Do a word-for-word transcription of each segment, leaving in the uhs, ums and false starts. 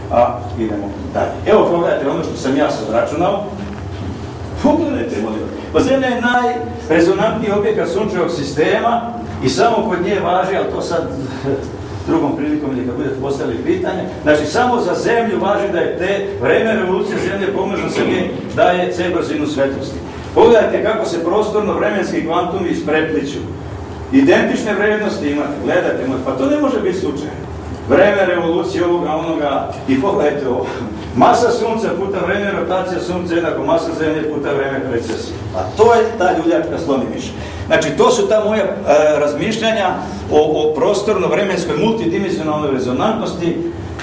A idemo dalje. Evo pogledajte ono što sam ja sad računao. Pogledajte, molim. Pa Zemlja je najrezonantniji objekat sunčevog sistema i samo kod nje važi, ali to sad drugom prilikom ili kad budete postavili pitanje, znači samo za Zemlju važi da je te vreme revolucije Zemlje pomnoženo sa nje daje C brzinu svetlosti. Pogledajte kako se prostorno-vremenski kvantumi isprepliću. Identične vrednosti imate, gledajte, pa to ne može biti slučajno. Vreme revolucije ovoga, onoga, i pogledajte ovo. Masa Sunca puta vreme rotacija Sunca jednako masa Zemlje puta vreme precesije. A to je ta ljuljačka slonimiša. Znači, to su ta moja e, razmišljanja o, o prostorno-vremenskoj multidimenzionalnoj rezonantnosti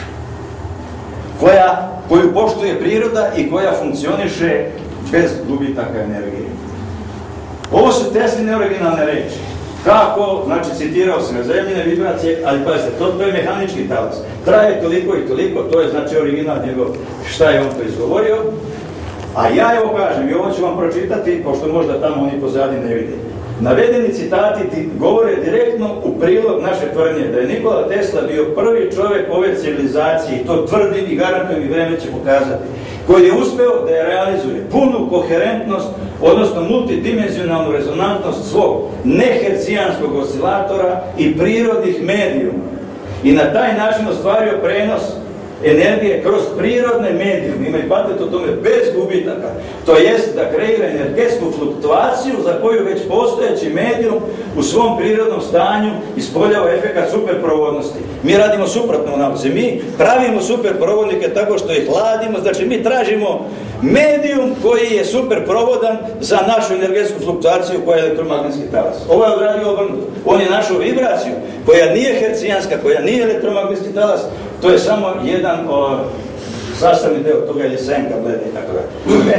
koja, koju poštuje priroda i koja funkcioniše bez gubitaka energije. Ovo su Tesline originalne reči. Kako, znači citirao sam na Zemljine vibracije, ali pazite, to, to je mehanički talas. Traje toliko i toliko, to je znači original njegov, šta je on to izgovorio. A ja evo kažem, i ovo ću vam pročitati, pošto možda tamo oni pozadi ne vide. Navedeni citati ti govore direktno u prilog naše tvrdnje da je Nikola Tesla bio prvi čovjek ove civilizacije, i to tvrdim i garantujem i vreme će pokazati, koji je uspeo da je realizuje punu koherentnost, odnosno multidimenzionalnu rezonantnost svog nehercijanskog oscilatora i prirodnih medijuma. I na taj način ostvario prenos energije kroz prirodne medijume, ima i patent o tome, bez gubitaka. To jest da kreira energetsku fluktuaciju za koju već postojeći medijum u svom prirodnom stanju ispoljava efekat superprovodnosti. Mi radimo suprotno u nauci. Mi pravimo superprovodnike tako što ih hladimo, znači mi tražimo medijum koji je superprovodan za našu energetsku fluktuaciju koja je elektromagnetski talas. Ovo je odradio obrnuto. On je našu vibraciju koja nije hercijanska, koja nije elektromagnetski talas, to je samo jedan o, sastavni deo toga ili senka, gleda i tako da.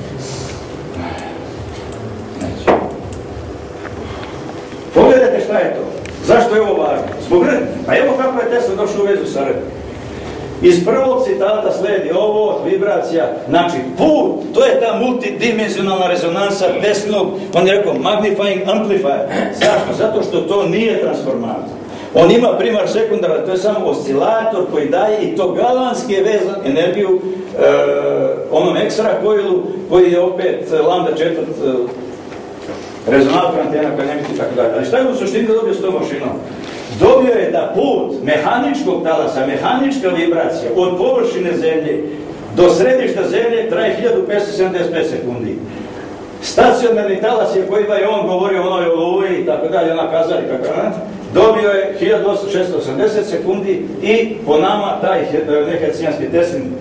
Pogledajte šta je to. Zašto je ovo važno? Zbog rtnje. Pa evo kako je Tesla došao u vezu sa rtnjom. Iz prvog citata sledi ovo, vibracija, znači put, to je ta multidimenzionalna rezonansa Teslinog, on je rekao magnifying amplifier. Zašto? Zato što to nije transformator. On ima primar sekundara, to je samo oscilator koji daje i to galanski je vezan energiju e, onom ekstra koilu koji je opet lambda četvrt e, rezonator, antena, kanjemit i tako dalje. Ali šta je u suštini dobio s tom mašinom? Dobio je da put mehaničkog talasa, mehanička vibracija od površine Zemlje do središta Zemlje traje hiljadu petsto sedamdeset pet sekundi. Stacionarni talas je kojima je on govorio o onoj oluji i tako dalje, ona kazali kako je, dobio je hiljadu šesto osamdeset sekundi i po nama taj nehercijanski Teslin e,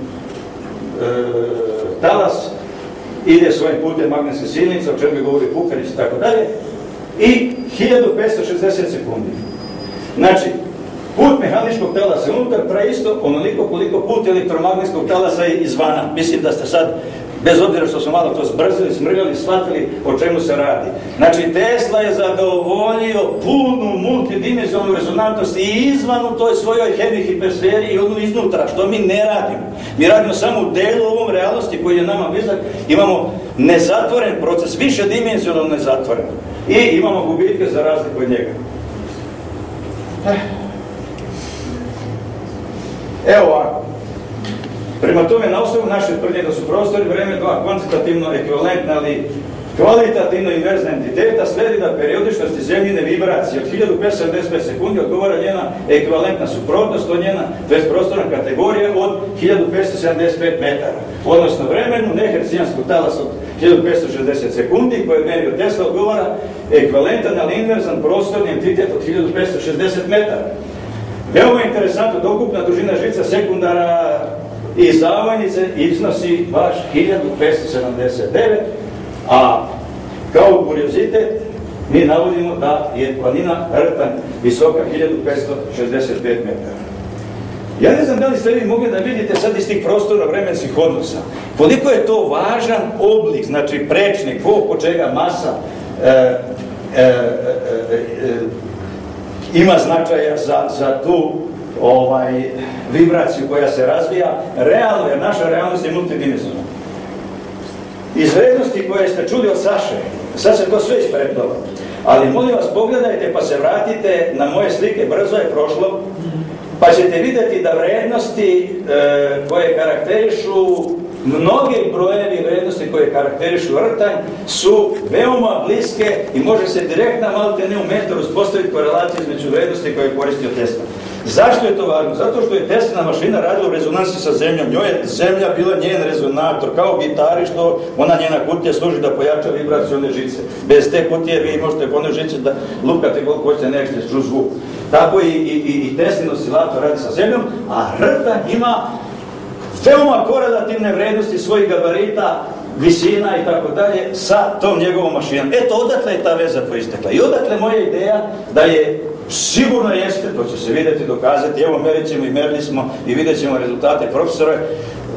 talas ide svojim putem magnetske silnice, o čemu je govori Pukarić i tako dalje, i hiljadu petsto šezdeset sekundi. Znači, put mehaničkog talasa unutar traje isto onoliko koliko put elektromagnetskog talasa je izvana. Mislim da ste sad, bez obzira što smo malo to zbrzili, smrljali, shvatili o čemu se radi. Znači, Tesla je zadovoljio punu multidimenzionalnu rezonantnost i izvan u toj svojoj hemihipersferi i onu iznutra, što mi ne radimo. Mi radimo samo u delu ovom realnosti koji je nama blizak. Imamo nezatvoren proces, više dimenzionalno nezatvoren. I imamo gubitke za razliku od njega. Evo ovako. Prema tome, na osnovu naše tvrdnje da su prostor i vreme dva kvantitativno ekvivalentna, ali kvalitativno inverzna entiteta, sledi da periodičnosti Zemljine vibracije od hiljadu petsto sedamdeset pet sekundi odgovara njena ekvivalentna suprotnost od njena, to je prostorna kategorija od hiljadu petsto sedamdeset pet metara. Odnosno vremenu nehercijanskog talasa od hiljadu petsto šezdeset sekundi koje je merio Tesla odgovara ekvivalentan, ali inverzan prostorni entitet od hiljadu petsto šezdeset metara. Veoma je interesantno da ukupna dužina žica sekundara i zavojnice iznosi baš hiljadu petsto sedamdeset devet, a kao kuriozitet mi navodimo da je planina Rtanj visoka hiljadu petsto šezdeset pet metara. Ja ne znam da li ste vi mogli da vidite sad iz tih prostora vremenskih odnosa koliko je to važan oblik, znači prečnik, po čega masa e, e, e, e, ima značaja za, za tu ovaj, vibraciju koja se razvija realno, jer naša realnost je multidimenzionalna. Iz vrednosti koje ste čuli od Saše, sad se to sve ispreplava, ali molim vas pogledajte pa se vratite na moje slike, brzo je prošlo, Pa ćete vidjeti da vrednosti e, koje karakterišu, mnoge brojevi vrednosti koje karakterišu rtanj su veoma bliske i može se direktno malte ne u metar uspostaviti korelacija između vrednosti koje je koristio Tesla. Zašto je to važno? Zato što je Teslina mašina radila u rezonansi sa zemljom. Njoj je zemlja bila njen rezonator, kao gitari što ona njena kutija služi da pojača vibracione žice. Bez te kutije vi možete po onoj žici da lupkate koliko hoćete, nećete ču zvuk. Tako i, i, i Teslin oscilator radi sa zemljom, a rtanj ima veoma korelativne vrednosti svojih gabarita, visina i tako dalje sa tom njegovom mašinom. Eto, odatle je ta veza proistekla. I odatle moja ideja da je, sigurno jeste, to će se vidjeti, dokazati, evo merit ćemo i merili smo i vidjet ćemo rezultate profesora, e,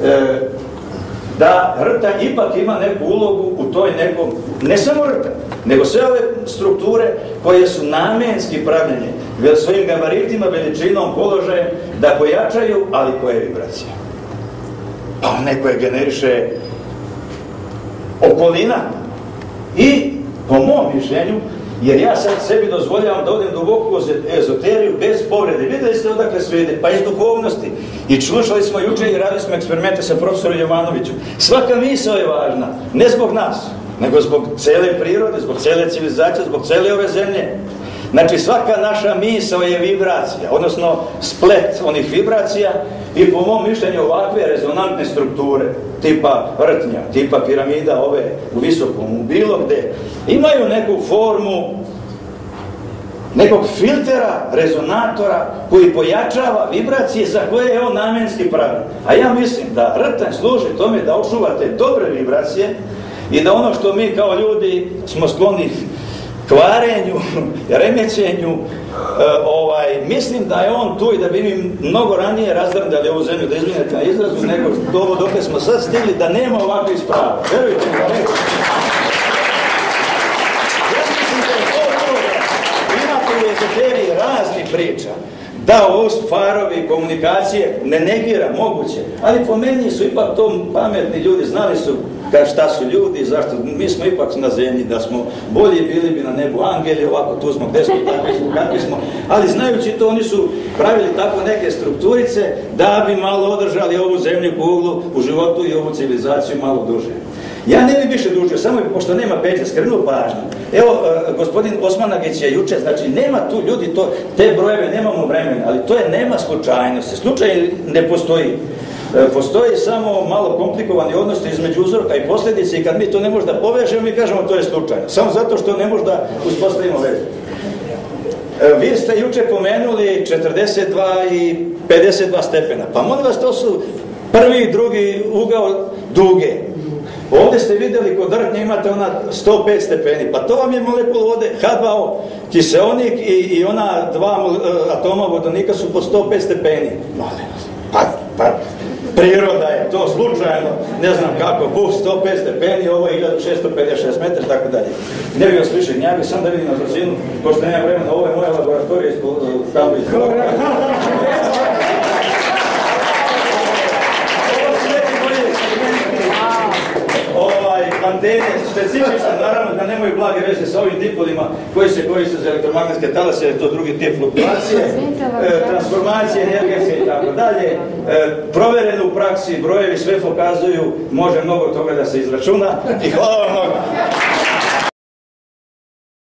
da rtanj ipak ima neku ulogu u toj nekom, ne samo rtanj, nego sve ove strukture koje su namenski pravljene, svojim gabaritima, veličinom, položajem, da pojačaju, ali koje vibracije. Pa one koje generiše okolina. I, po mom mišljenju, jer ja sad sebi dozvoljavam da odem duboko u ezoteriju bez povrede. Vidjeli ste odakle sve ide? Pa iz duhovnosti. I slušali smo juče i radili smo eksperimente sa profesorom Jovanovićem. Svaka misao je važna, ne zbog nas, nego zbog cele prirode, zbog cele civilizacije, zbog cele ove zemlje. Znači svaka naša misao je vibracija, odnosno splet onih vibracija i po mom mišljenju ovakve rezonantne strukture, tipa rtnja, tipa piramida ove u visokom, u bilo gde, imaju neku formu nekog filtera, rezonatora koji pojačava vibracije za koje je on namenski pravljen. A ja mislim da rtanj služi tome da očuvate dobre vibracije i da ono što mi kao ljudi smo skloni kvarenju, remećenju, e, ovaj, mislim da je on tu i da bi mi mnogo ranije razdrndali ovu zemlju, da izvinete na izrazu, nego što ovo dok smo sad stigli da nema ovakve sprava. Verujte mi da neće. Ja mislim da je to toga. Imate u ezoteriji raznih priča. Da, ovo su farovi, komunikacije, ne negira, moguće, ali po meni su ipak to pametni ljudi, znali su šta su ljudi, zašto, mi smo ipak na zemlji, da smo bolji bili bi na nebu angeli, ovako tu smo, gde smo, takvi smo, kakvi smo, ali znajući to, oni su pravili tako neke strukturice da bi malo održali ovu zemlju kuglu u životu i ovu civilizaciju malo duže. Ja ne bi više dužio, samo bi, pošto nema Peća, skrenuo pažnju. Evo, uh, gospodin Osmanagić je juče, znači nema tu ljudi, to, te brojeve nemamo vremena, ali to je nema slučajnosti. Slučaj ne postoji. E, postoji samo malo komplikovani odnos između uzroka i posljedice i kad mi to ne možda povežemo, mi kažemo to je slučajno. Samo zato što ne možda uspostavimo vezu. E, vi ste juče pomenuli četrdeset dva i pedeset dva stepena. Pa molim vas, to su prvi i drugi ugao duge. Ovdje ste vidjeli kod rtnje imate ona sto pet stepeni, pa to vam je molekula vode H dva O, kiseonik i, i ona dva atoma vodonika su po sto pet stepeni. Molim vas, pa, pa, priroda je to slučajno, ne znam kako, buf, sto pet stepeni, ovo je hiljadu šesto pedeset šest metara, tako dalje. Ne bih vas više gnjavio, sam da vidim na brzinu, pošto nema vremena, ovo je moja laboratorija iz tamo iz Boga. Antene, specifično, naravno da nemaju blage veze sa ovim dipolima koji se koriste za elektromagnetske talase, jer je to drugi tip fluktuacije, e, transformacije, energetske i tako dalje. E, provereno u praksi, brojevi sve pokazuju, može mnogo toga da se izračuna i hvala vam mnogo.